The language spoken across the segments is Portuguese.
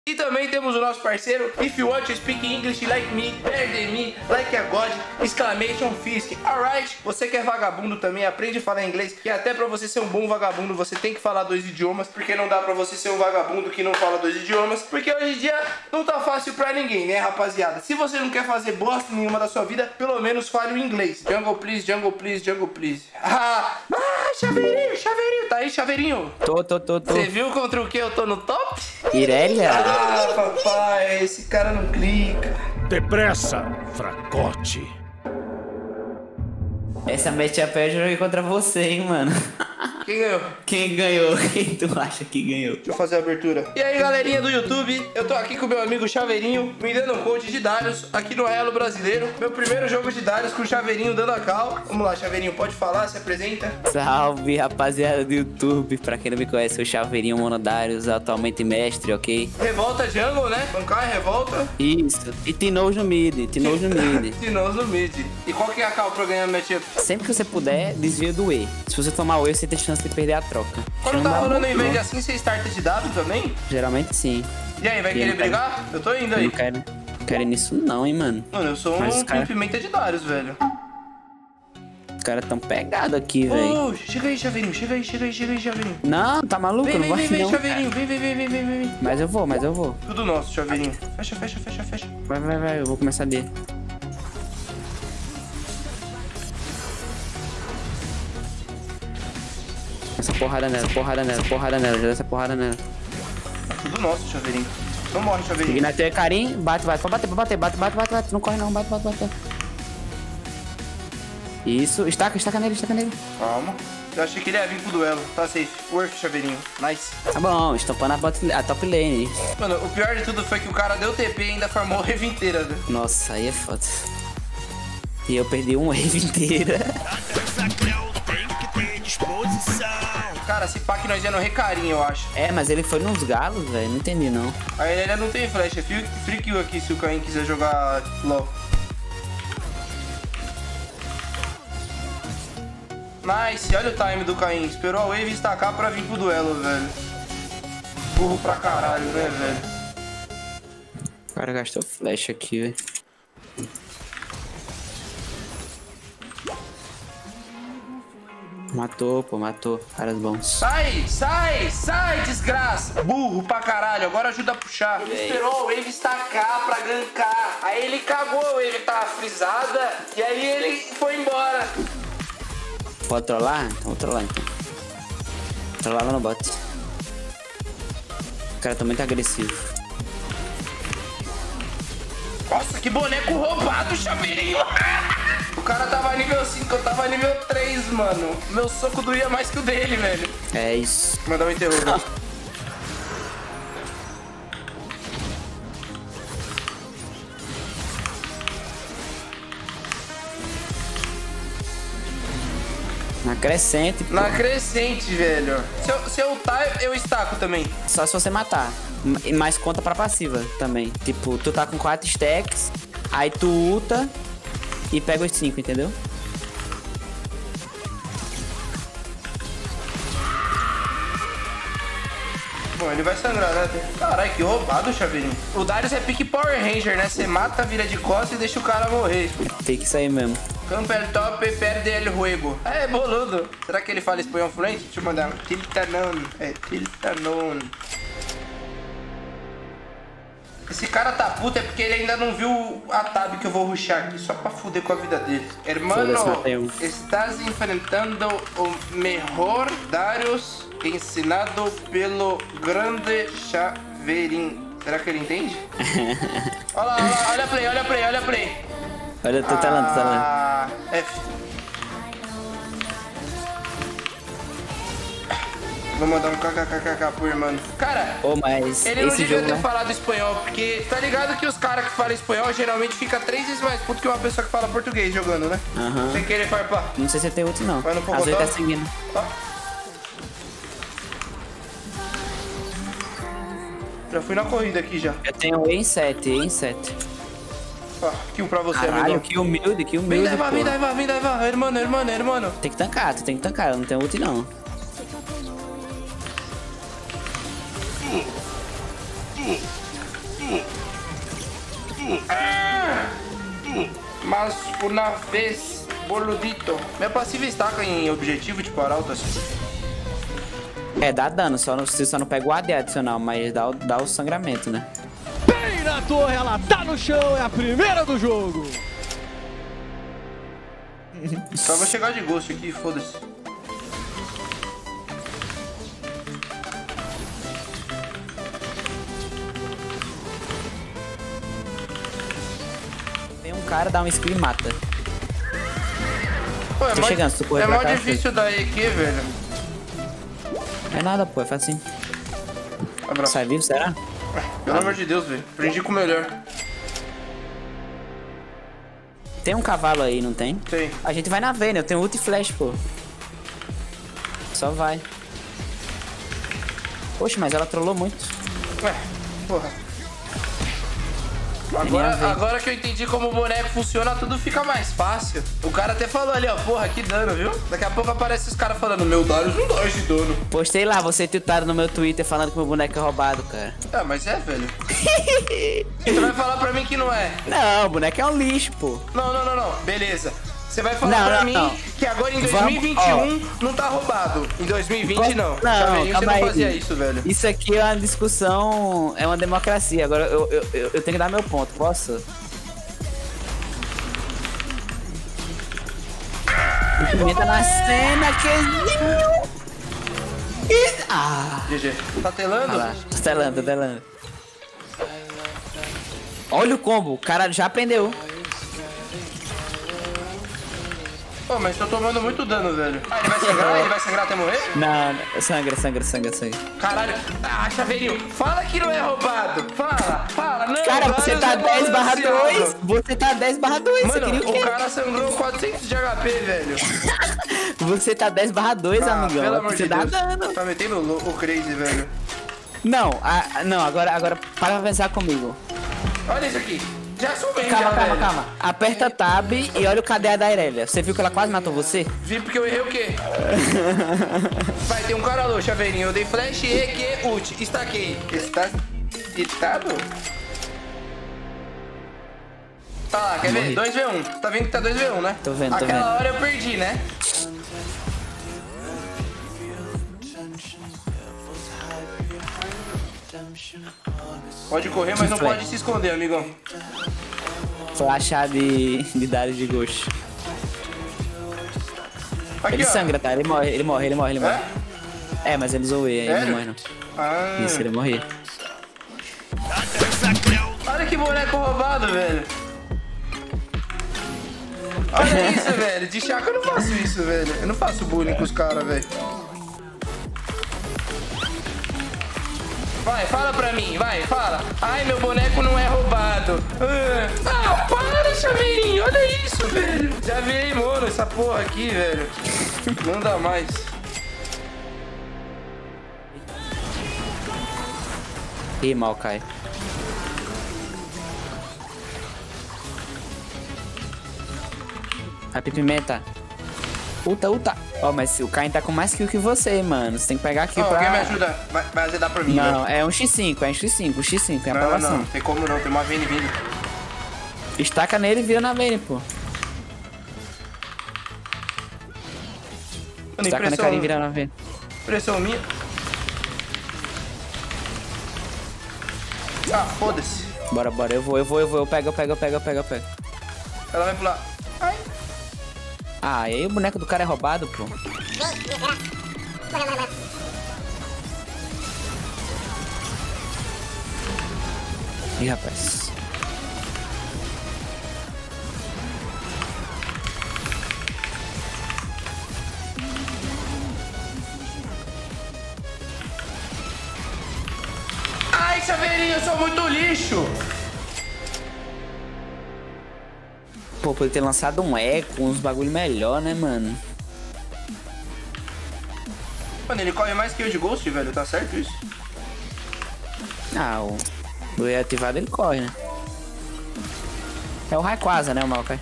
E também temos o nosso parceiro If you want to speak English like me, better than me, like a god, exclamation Fisk. Alright, você que é vagabundo também, aprende a falar inglês, que até pra você ser um bom vagabundo você tem que falar 2 idiomas, porque não dá pra você ser um vagabundo que não fala 2 idiomas, porque hoje em dia não tá fácil pra ninguém, né, rapaziada? Se você não quer fazer bosta nenhuma da sua vida, pelo menos fale o inglês. Jungle please, jungle please, jungle please. Chaveirinho, chaveirinho, tá aí, chaveirinho? Tô. Você viu contra o que eu tô no top? Irelia? Ah, papai, esse cara não clica. Depressa, fracote. Essa matchup eu joguei contra você, hein, mano. Quem ganhou? Quem ganhou? Quem tu acha que ganhou? Deixa eu fazer a abertura. E aí, galerinha do YouTube, eu tô aqui com meu amigo Chaveirinho, me dando um coach de Darius aqui no Elo Brasileiro. Meu primeiro jogo de Darius com o Chaveirinho dando a cal. Vamos lá, Chaveirinho, pode falar, se apresenta. Salve, rapaziada do YouTube. Pra quem não me conhece, eu sou o Chaveirinho Monodarius, atualmente mestre, ok? Revolta Jungle, né? Bancar revolta. Isso. E Tinoz no mid, Tinoz no mid. Tinoz no mid. E qual que é a cal pra ganhar matchup? Sempre que você puder, desvia do E. Se você tomar o E, você tem chance de perder a troca. Quando tá rolando em vez assim, você starta de W também? Geralmente sim. E aí, vai querer brigar? Eu tô indo aí. Não quero nisso não, hein, mano. Mano, eu sou um pimenta de Darius, velho. Os caras tão pegados aqui, velho. Ô, chega aí, Chaveirinho, chega aí, Chaveirinho. Não, tá maluco? Vem, não vai vem, não, Chaveirinho, vem. Mas eu vou. Tudo nosso, Chaveirinho. Fecha. Vai, eu vou começar a D. Essa porrada nela, já dá essa porrada nela. Tudo nosso, Chaveirinho. Não morre, Chaveirinho. Ignatei carinho, bate, pode bater, bate. Não corre não, bate. Isso, estaca nele. Calma. Eu achei que ele ia vir pro duelo. Tá safe. Work, Chaveirinho. Nice. Tá bom, estampando a top lane. Mano, o pior de tudo foi que o cara deu TP e ainda farmou a wave inteira, né? Nossa, aí é foda. E eu perdi uma wave inteira. Cara, se pá que nós ia no recarinho, eu acho. É, mas ele foi nos galos, velho. Não entendi, não. A ele não tem flash, é free kill aqui se o Caim quiser jogar LOL. Nice, olha o time do Caim. Esperou a wave estacar pra vir pro duelo, velho. Burro pra caralho, né, velho? O cara gastou flash aqui, velho. Matou. Caras bons. Sai, desgraça. Burro pra caralho, agora ajuda a puxar. Ele esperou a wave estacar pra gankar. Aí ele cagou, a wave tava frisada. E aí ele foi embora. Pode trollar? Então vou trollar, então. Trollar lá no bot. O cara tá muito agressivo. Nossa, que boneco roubado, Chaveirinho. O cara tava nível 5, eu tava nível 3, mano. Meu soco doía mais que o dele, velho. É isso. Mandar um interruptor. Na crescente, pô. Na crescente, velho. Se eu ultar, eu estaco também. Só se você matar. Mas conta pra passiva também. Tipo, tu tá com 4 stacks, aí tu ulta e pega os 5, entendeu? Bom, ele vai sangrar, né? Caralho, que roubado, Chaveirinho. O Darius é pique Power Ranger, né? Você mata, vira de costas e deixa o cara morrer. Fica isso aí mesmo. Campo el top e perde el juego. É, boludo. Será que ele fala espanhol fluente? Deixa eu mandar. Tiltanon. É, Tiltanon. Esse cara tá puto é porque ele ainda não viu a tab que eu vou rushar aqui, só pra fuder com a vida dele. Hermano, estás enfrentando o melhor Darius ensinado pelo grande Chaveirinho. Será que ele entende? olha a play. Olha, tô talando. F. Vou mandar um kkkk pro irmão. Cara, mas ele não devia ter né? falado espanhol, porque tá ligado que os caras que falam espanhol geralmente fica 3 vezes mais puto que uma pessoa que fala português jogando, né? Sem querer farpar. Não sei se tem outro, não. Vai no Às vezes tá seguindo. Ó. Já fui na corrida aqui já. Eu tenho E em 7. Ó, kill pra você, Caralho, amigo. que humilde, Vem daivar, hermano. Tem que tancar, tu tem que tancar, eu não tenho ult não. Mas uma vez, boludito. Minha passiva estaca em objetivo de Arauto assim. É, dá dano, você só não pega o AD adicional, mas dá o sangramento, né? Bem na torre, ela tá no chão, é a primeira do jogo. Só vou chegar de Ghost aqui, foda-se. Tem um cara, dá um skill e mata. Pô, Tô chegando, se tu correr pra mó cá, difícil da EQ, velho. É nada, pô, é facinho. Abraço. Sai vivo, será? Pelo amor de Deus, velho. Aprendi com o melhor. Tem um cavalo aí, não tem? Tem. A gente vai na Vayne, eu tenho ult e flash, pô. Só vai. Poxa, mas ela trollou muito. Ué, porra. nem a ver. Agora que eu entendi como o boneco funciona, tudo fica mais fácil. O cara até falou ali, ó, porra, que dano, viu? Daqui a pouco aparece os caras falando, meu Darius não dá esse dano. Postei lá, você tiltado no meu Twitter falando que meu boneco é roubado, cara. Ah, mas é, velho. Tu vai falar pra mim que não é. Não, o boneco é um lixo, pô. Não. Beleza. Você vai falar Não, pra não, mim não. que agora em Vamos, 2021 não tá roubado. Em 2020 não. Chaveirinho, você calma não aí. fazia isso, velho. Isso aqui é uma discussão, é uma democracia. Agora eu tenho que dar meu ponto, posso? Pimenta na cena, queijinho. Ah, GG. Tá telando? lá, tô telando. Olha o combo, o cara já aprendeu. Pô, mas tô tomando muito dano, velho. Ah, ele vai sangrar? Ele vai sangrar até morrer? Não, sangra. Caralho. Ah, Chaveirinho, fala que não é roubado. Fala. Não, Cara, você tá Darius é 10/2. balanceado. Você tá 10/2. Você queria Mano, o quê? o cara sangrou 400 de HP, velho. Você tá 10/2, amigão. Pelo amor Você de dá Deus. dano. Tá metendo o crazy, velho. Não, agora para pra pensar comigo. Olha isso aqui. Já sou bem, já, velho. Calma. Aperta Tab e olha o KDA da Irelia. Você viu que ela quase matou você? Vi porque eu errei o quê? Vai, tem um cara louco, Chaveirinho. Eu dei flash, EQ, ult. Estaquei. Está ditado? Tá lá, quer ver? 2v1. Tá vendo que tá 2v1, né? Tô vendo. Aquela hora eu perdi, né? Pode correr, mas não Flash. pode se esconder, amigão. Flashar de Darius de Ghost. Aqui, Ele ó. sangra, tá? Ele morre. É? É, mas ele zoou ele não Sério? morre não. Ah. Isso, ele morria. Olha que boneco roubado, velho. Olha isso, velho. De chaca eu não faço isso, velho. Eu não faço bullying com os caras, velho. Vai, fala pra mim, fala. Ai, meu boneco não é roubado. Ah, para, Chaveirinho, olha isso, velho. Já virei mono essa porra aqui, velho. Não dá mais. Ih, mal cai. Vai, Pimenta. Ulta. Ó, mas o Caim tá com mais kill que você, mano. Você tem que pegar aqui Ó, pra... alguém me ajuda. Vai azedar pra mim, Não, velho. é um X5, o X5, é a Não, aprovação. não, tem como não, tem uma Vayne vindo. Estaca nele e vira na Vayne, pô. Mano, Estaca na carinha e vira na Vayne. Impressão minha. Ah, foda-se. Bora, eu vou, eu pego. Ela vai pular. Ai. Ah, e aí o boneco do cara é roubado, pô. Ih, rapaz. Ai, Chaveirinho, eu sou muito lixo. Pô, poder ter lançado um eco, uns bagulho melhor, né, mano? Mano, ele corre mais que eu de Ghost, velho. Tá certo isso? Ah, o E ativado ele corre, né? É o Rayquaza, né, o Maokai?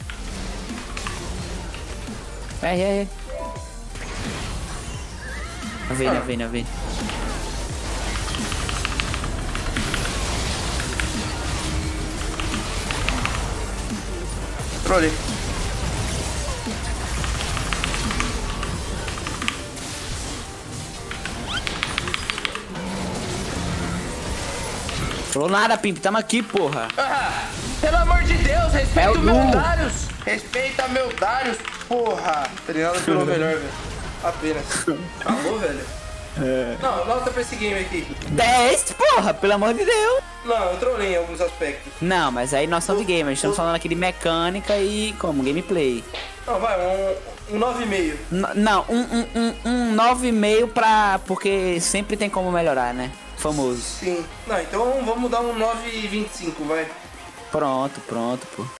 É. A Vayne. Trolei. Falou nada, Pimp. Tamo aqui, porra. Ah, pelo amor de Deus, respeita É o o meu Du. Darius. Respeita meu Darius, porra. Treinado pelo melhor, velho. Apenas. Acabou, velho. Não, nota pra esse game aqui. 10, porra, pelo amor de Deus. Não, eu trolei em alguns aspectos. Não, mas aí nós somos de gamer. Estamos falando aqui de mecânica e como? Gameplay. Não, vai, um 9,5. Não, um 9,5 pra... Porque sempre tem como melhorar, né? Famoso. Sim. Não, então vamos dar um 9,25, vai. Pronto, pô.